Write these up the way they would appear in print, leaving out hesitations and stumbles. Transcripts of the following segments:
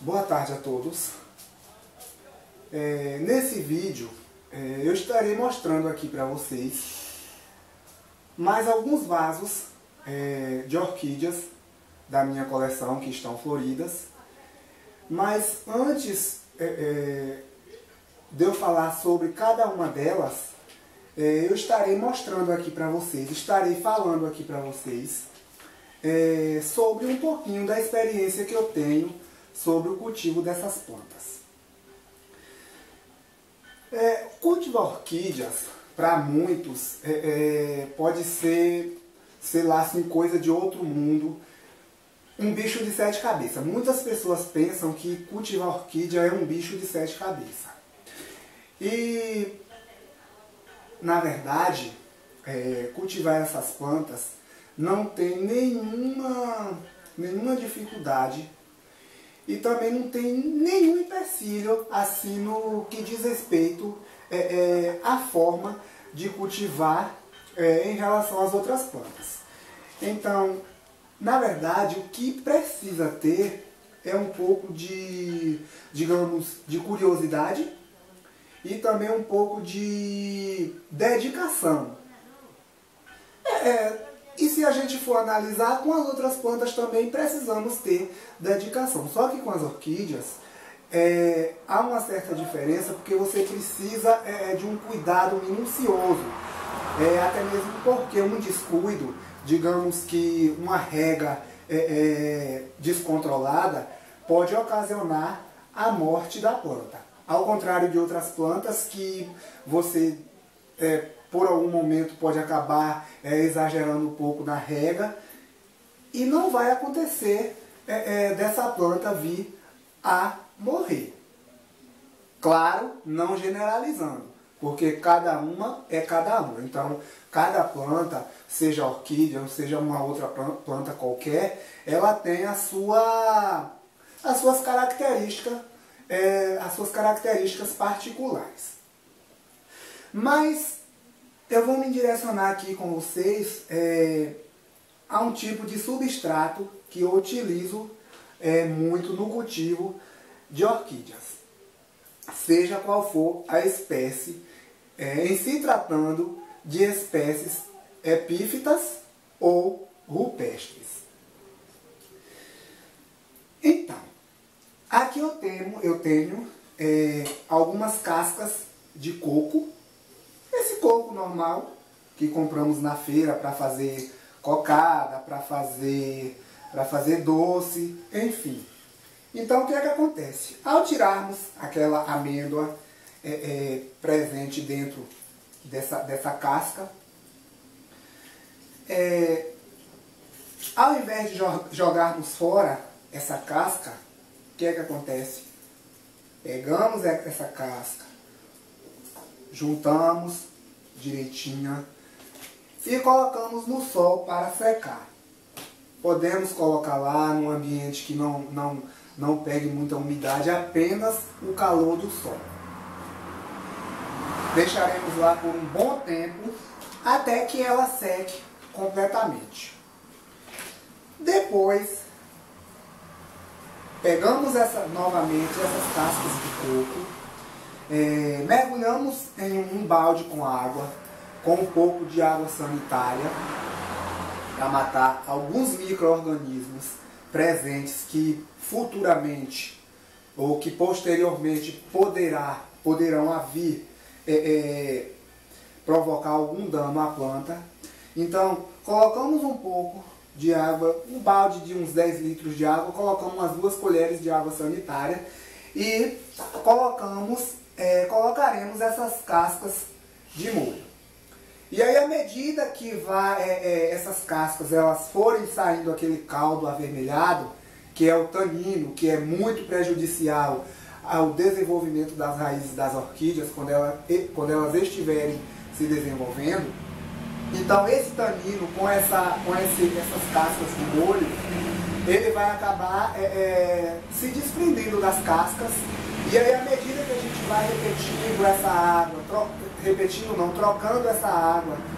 Boa tarde a todos. Nesse vídeo eu estarei mostrando aqui para vocês mais alguns vasos de orquídeas da minha coleção que estão floridas. Mas antes de eu falar sobre cada uma delas, eu estarei mostrando aqui para vocês, estarei falando aqui para vocês sobre um pouquinho da experiência que eu tenho sobre o cultivo dessas plantas. Cultivar orquídeas, para muitos, pode ser, sei lá, assim, coisa de outro mundo, um bicho de sete cabeças. Muitas pessoas pensam que cultivar orquídea é um bicho de sete cabeças. E, na verdade, cultivar essas plantas não tem nenhuma dificuldade e também não tem nenhum empecilho assim no que diz respeito à forma de cultivar em relação às outras plantas. Então, na verdade, o que precisa ter é um pouco de, digamos, de curiosidade e também um pouco de dedicação. E se a gente for analisar, com as outras plantas também precisamos ter dedicação. Só que com as orquídeas há uma certa diferença, porque você precisa de um cuidado minucioso. Até mesmo porque um descuido, digamos que uma rega descontrolada, pode ocasionar a morte da planta. Ao contrário de outras plantas que você por algum momento pode acabar exagerando um pouco na rega e não vai acontecer dessa planta vir a morrer. Claro, não generalizando, porque cada uma é cada uma. Então, cada planta, seja orquídea ou seja uma outra planta qualquer, ela tem as suas características particulares. Mas eu vou me direcionar aqui com vocês a um tipo de substrato que eu utilizo muito no cultivo de orquídeas. Seja qual for a espécie, em se tratando de espécies epífitas ou rupestres. Então, aqui eu tenho algumas cascas de coco. Esse coco normal que compramos na feira para fazer cocada, para fazer doce, enfim. Então o que é que acontece? Ao tirarmos aquela amêndoa presente dentro dessa casca, ao invés de jogarmos fora essa casca, o que é que acontece? Pegamos essa casca, juntamos direitinho e colocamos no sol para secar. Podemos colocar lá num ambiente que não pegue muita umidade, apenas o calor do sol. Deixaremos lá por um bom tempo até que ela seque completamente. Depois, pegamos novamente essas cascas de coco, mergulhamos em um balde com água, com um pouco de água sanitária, para matar alguns micro-organismos presentes que futuramente ou que posteriormente poderão vir provocar algum dano à planta. Então, colocamos um pouco de água, um balde de uns 10 litros de água, colocamos umas 2 colheres de água sanitária e colocaremos essas cascas de molho. E aí, à medida que essas cascas elas forem saindo aquele caldo avermelhado, que é o tanino, que é muito prejudicial ao desenvolvimento das raízes das orquídeas quando elas estiverem se desenvolvendo, então esse tanino com essas cascas de molho, ele vai acabar se desprendendo das cascas. E aí, à medida que a gente vai repetindo essa água, trocando essa água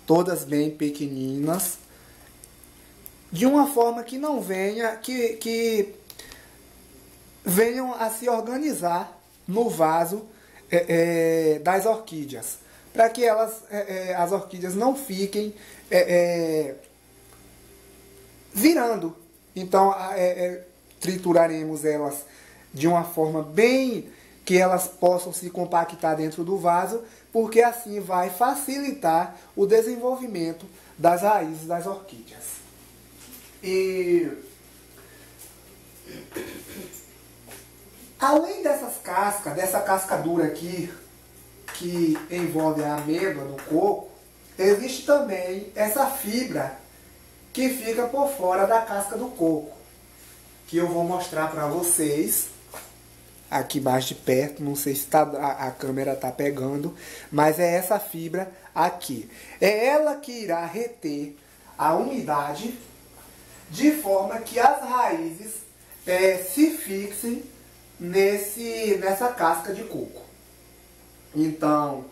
todas bem pequeninas, de uma forma que não venha, que venham a se organizar no vaso das orquídeas, para que as orquídeas não fiquem virando. Então, trituraremos elas de uma forma bem que elas possam se compactar dentro do vaso, porque assim vai facilitar o desenvolvimento das raízes das orquídeas. E além dessas cascas, dessa casca dura aqui, que envolve a amêndoa do coco, existe também essa fibra que fica por fora da casca do coco, que eu vou mostrar para vocês aqui mais de perto. Não sei se a câmera está pegando, mas é essa fibra aqui. É ela que irá reter a umidade de forma que as raízes se fixem nessa casca de coco. Então,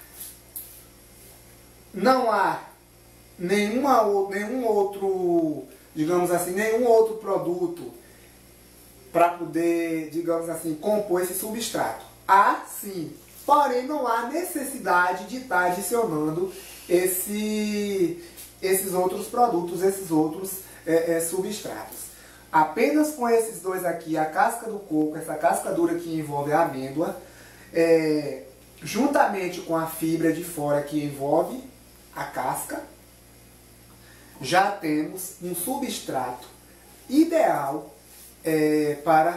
não há nenhum outro, digamos assim, nenhum outro produto para poder, digamos assim, compor esse substrato. Há sim, porém não há necessidade de estar adicionando esses outros produtos, esses outros substratos. Apenas com esses dois aqui, a casca do coco, essa casca dura que envolve a amêndoa, juntamente com a fibra de fora que envolve a casca, já temos um substrato ideal para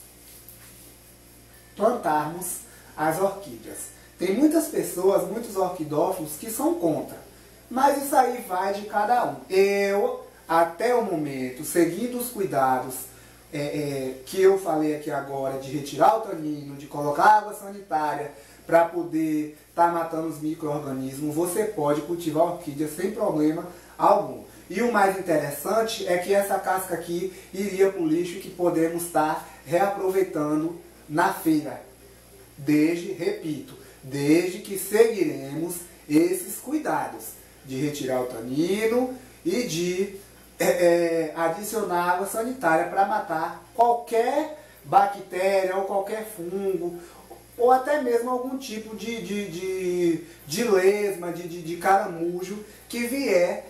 plantarmos as orquídeas. Tem muitas pessoas, muitos orquidófilos que são contra, mas isso aí vai de cada um. Eu, até o momento, seguindo os cuidados que eu falei aqui agora, de retirar o tanino, de colocar água sanitária para poder estar matando os micro-organismos, você pode cultivar orquídea sem problema algum. E o mais interessante é que essa casca aqui iria para o lixo, que podemos estar reaproveitando na feira. Repito, desde que seguiremos esses cuidados de retirar o tanino e de adicionar água sanitária para matar qualquer bactéria ou qualquer fungo, ou até mesmo algum tipo de lesma, de caramujo que vier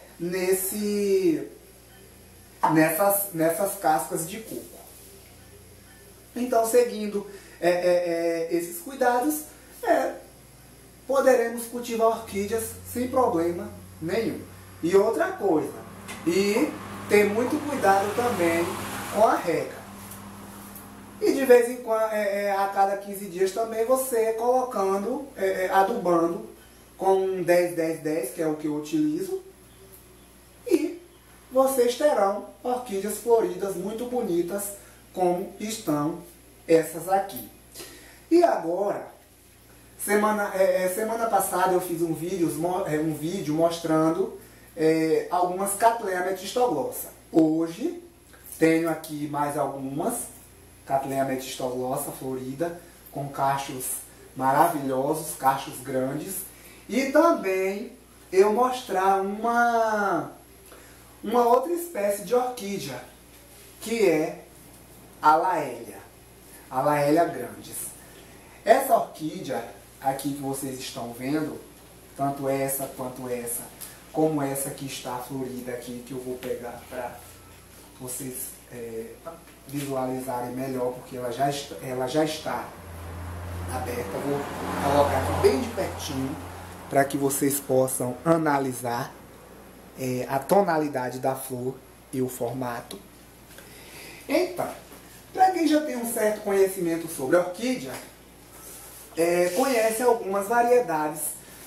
nessas cascas de coco. Então, seguindo esses cuidados, poderemos cultivar orquídeas sem problema nenhum. E outra coisa, ter muito cuidado também com a rega. E de vez em quando, a cada 15 dias também, você colocando, adubando com 10-10-10, que é o que eu utilizo. E vocês terão orquídeas floridas muito bonitas, como estão essas aqui. E agora, semana passada eu fiz um vídeo mostrando algumas Cattleya metistoglossa. Hoje tenho aqui mais algumas Cattleya metistoglossa florida, com cachos maravilhosos, cachos grandes. E também eu mostrar uma outra espécie de orquídea, que é a Laelia grandis. Essa orquídea aqui que vocês estão vendo, tanto essa quanto essa, como essa que está florida aqui, que eu vou pegar para vocês visualizarem melhor, porque ela já está aberta. Eu vou colocar aqui bem de pertinho para que vocês possam analisar a tonalidade da flor e o formato. Então, para quem já tem um certo conhecimento sobre a orquídea, conhece algumas variedades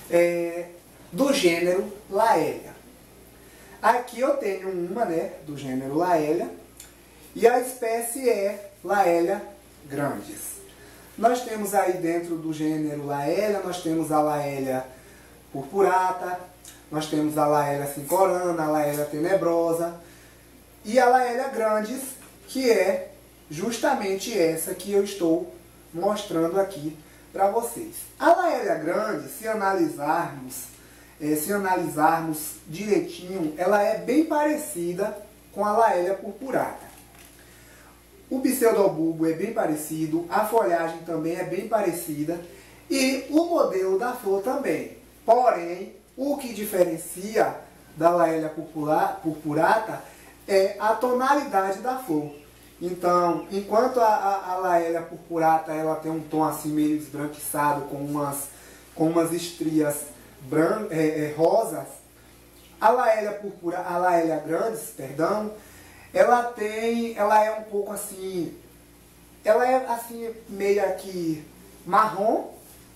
do gênero Laelia. Aqui eu tenho uma, do gênero Laelia, e a espécie é Laelia grandis. Nós temos aí dentro do gênero Laelia, nós temos a Laelia purpurata, nós temos a Laelia cincorana, a Laelia tenebrosa e a Laelia grandis, que é justamente essa que eu estou mostrando aqui para vocês. A Laelia grandis, se analisarmos se analisarmos direitinho, ela é bem parecida com a Laélia purpurata. O pseudobulbo é bem parecido, a folhagem também é bem parecida e o modelo da flor também. Porém, o que diferencia da Laélia purpurata é a tonalidade da flor. Então, enquanto a Laélia purpurata ela tem um tom assim meio esbranquiçado com umas estrias rosas, a Laélia grandis, perdão, ela é um pouco assim, ela é assim meio que marrom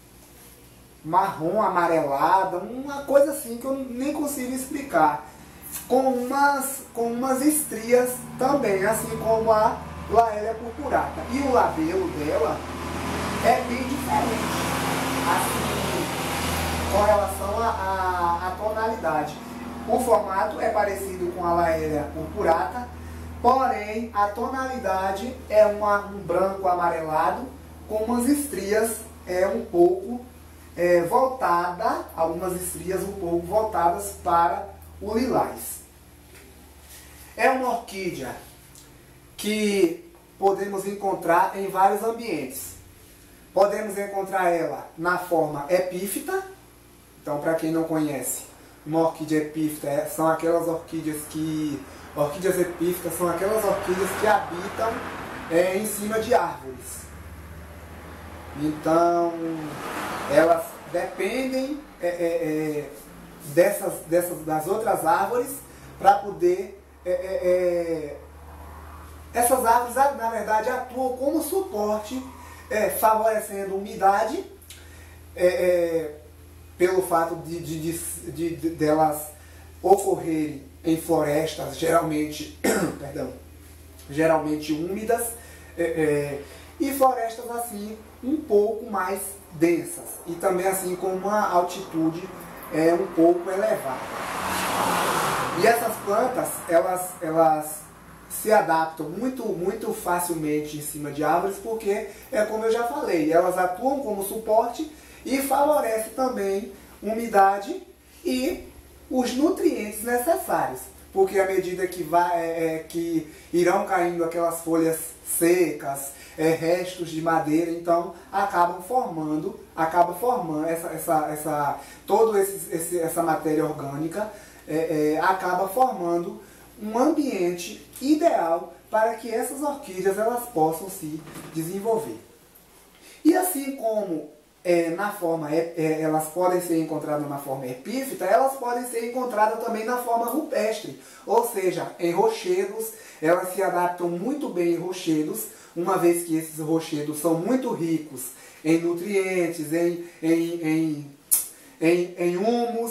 amarelada, uma coisa assim que eu nem consigo explicar, com umas estrias também, assim como a Laélia purpurata. E o labelo dela é bem diferente, assim, com relação à tonalidade. O formato é parecido com a Laélia purpurata, porém a tonalidade é um branco amarelado com umas estrias um pouco voltada, algumas estrias um pouco voltadas para o lilás. É uma orquídea que podemos encontrar em vários ambientes. Podemos encontrar ela na forma epífita. Então, para quem não conhece, uma orquídea epífita são aquelas orquídeas orquídeas epífitas são aquelas orquídeas que habitam em cima de árvores. Então, elas dependem das outras árvores para poder... essas árvores, na verdade, atuam como suporte, favorecendo umidade, pelo fato de delas ocorrerem em florestas geralmente, geralmente úmidas, e florestas assim um pouco mais densas e também assim com uma altitude um pouco elevada. E essas plantas elas se adaptam muito facilmente em cima de árvores, porque como eu já falei, elas atuam como suporte e favorecem também umidade e os nutrientes necessários, porque à medida que que irão caindo aquelas folhas secas, restos de madeira, então acaba formando toda essa matéria orgânica, acaba formando um ambiente ideal para que essas orquídeas elas possam se desenvolver. E assim como elas podem ser encontradas na forma epífita, elas podem ser encontradas também na forma rupestre, ou seja, em rochedos. Elas se adaptam muito bem em rochedos, uma vez que esses rochedos são muito ricos em nutrientes, em humus,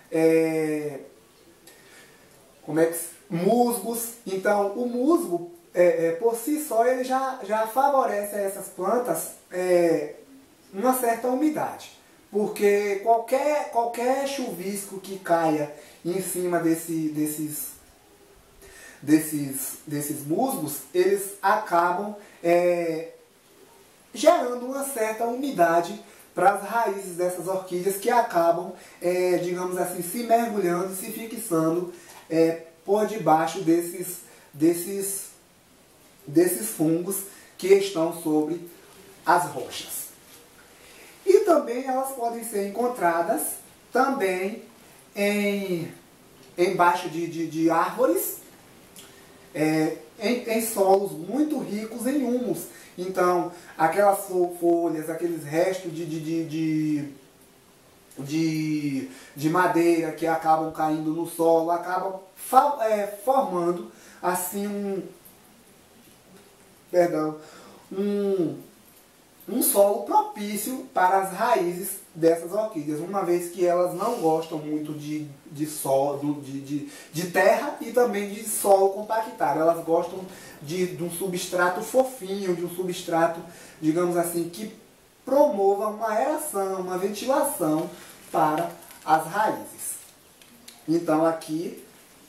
musgos. Então, o musgo, por si só, ele já favorece a essas plantas uma certa umidade, porque qualquer chuvisco que caia em cima desses musgos, eles acabam gerando uma certa umidade para as raízes dessas orquídeas, que acabam, digamos assim, se mergulhando, se fixando por debaixo desses fungos que estão sobre as rochas. E também elas podem ser encontradas também embaixo de árvores, em solos muito ricos em humus. Então, aquelas folhas, aqueles restos de madeira que acabam caindo no solo, acabam formando assim um solo propício para as raízes dessas orquídeas, uma vez que elas não gostam muito de terra e também de solo compactado. Elas gostam de um substrato fofinho, de um substrato, digamos assim, que promova uma aeração, uma ventilação para as raízes. Então aqui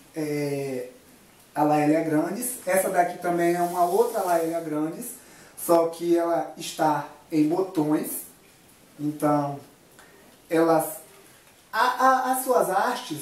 a Laélia grandis. Essa daqui também é uma outra Laélia grandis, só que ela está em botões. Então, elas As suas hastes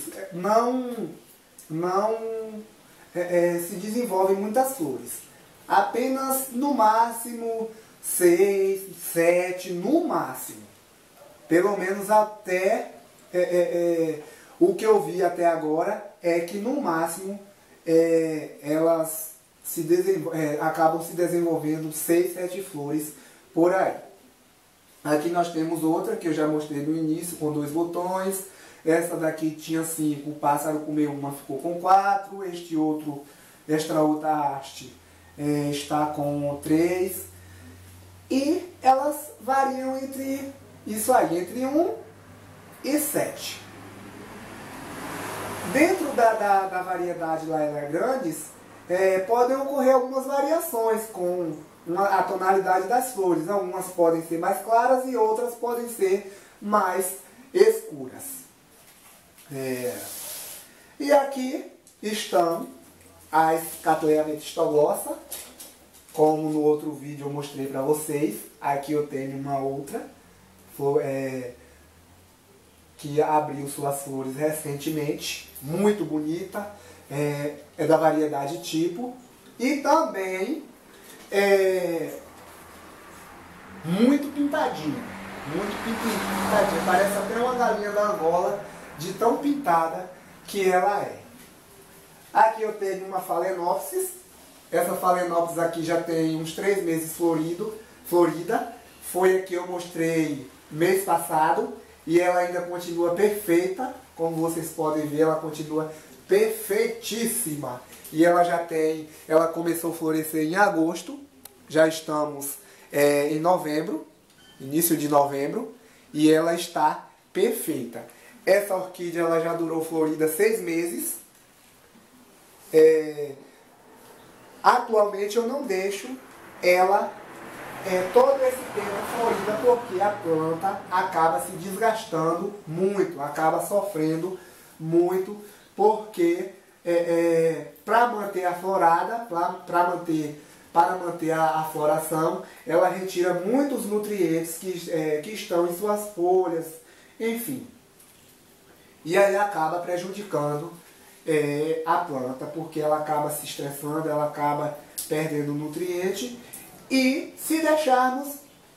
não se desenvolvem muitas flores. Apenas no máximo 6, 7, no máximo. Pelo menos até o que eu vi até agora é que no máximo elas acabam se desenvolvendo 6, 7 flores por aí. Aqui nós temos outra que eu já mostrei no início com 2 botões. Essa daqui tinha 5, o pássaro comeu uma, ficou com 4. Esta outra haste está com 3. E elas variam entre isso aí, entre 1 e 7. Dentro da variedade Laela Grandes, podem ocorrer algumas variações com a tonalidade das flores. Algumas podem ser mais claras e outras podem ser mais escuras. E aqui estão as Cattleya metistoglossa, como no outro vídeo eu mostrei para vocês. Aqui eu tenho uma outra que abriu suas flores recentemente, muito bonita, é da variedade tipo, e também muito pintadinha, parece até uma galinha da Angola, de tão pintada que ela é. Aqui eu tenho uma Phalaenopsis. Essa Phalaenopsis aqui já tem uns 3 meses florida. Foi a que eu mostrei mês passado e ela ainda continua perfeita. Como vocês podem ver, ela continua perfeitíssima. E ela começou a florescer em agosto. Já estamos em novembro, início de novembro, e ela está perfeita. Essa orquídea ela já durou florida 6 meses. Atualmente eu não deixo ela todo esse tempo florida, porque a planta acaba se desgastando muito, acaba sofrendo muito, porque para manter a florada, para manter a floração, ela retira muitos nutrientes que estão em suas folhas, enfim. E aí acaba prejudicando a planta, porque ela acaba se estressando, ela acaba perdendo nutriente. E se deixarmos,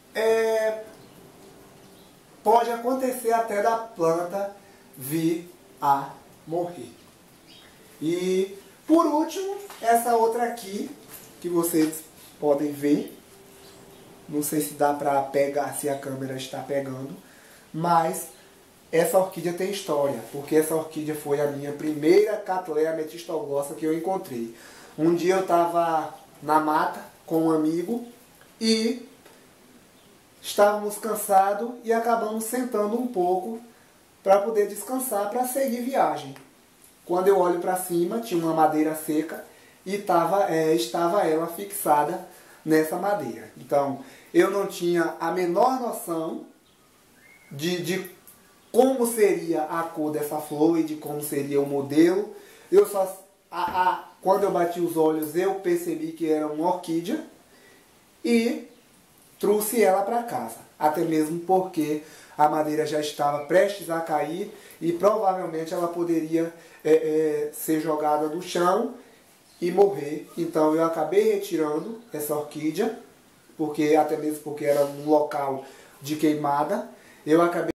pode acontecer até da planta vir a morrer. E por último, essa outra aqui, que vocês podem ver. Não sei se dá para pegar, se a câmera está pegando, mas essa orquídea tem história, porque essa orquídea foi a minha primeira Cattleya metistoglossa que eu encontrei. Um dia eu estava na mata com um amigo e estávamos cansados e acabamos sentando um pouco para poder descansar, para seguir viagem. Quando eu olho para cima, tinha uma madeira seca e estava ela fixada nessa madeira. Então, eu não tinha a menor noção de como seria a cor dessa flor e de como seria o modelo. Quando eu bati os olhos, eu percebi que era uma orquídea e trouxe ela para casa. Até mesmo porque a madeira já estava prestes a cair e provavelmente ela poderia ser jogada no chão e morrer. Então eu acabei retirando essa orquídea, até mesmo porque era um local de queimada. Eu acabei